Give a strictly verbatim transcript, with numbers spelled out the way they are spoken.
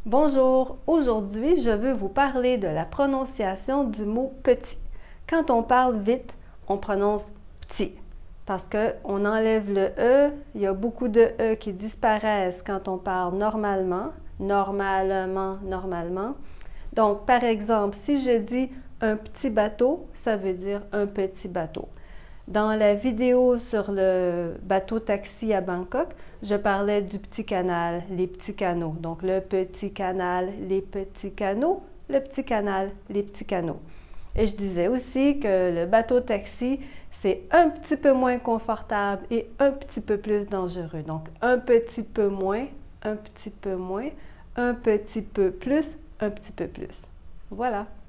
Bonjour, aujourd'hui je veux vous parler de la prononciation du mot petit. Quand on parle vite, on prononce petit parce qu'on enlève le E, il y a beaucoup de E qui disparaissent quand on parle normalement, normalement, normalement. Donc par exemple, si je dis un petit bateau, ça veut dire un petit bateau. Dans la vidéo sur le bateau taxi à Bangkok, je parlais du petit canal, les petits canaux. Donc le petit canal, les petits canaux, le petit canal, les petits canaux. Et je disais aussi que le bateau taxi, c'est un petit peu moins confortable et un petit peu plus dangereux. Donc un petit peu moins, un petit peu moins, un petit peu plus, un petit peu plus. Voilà.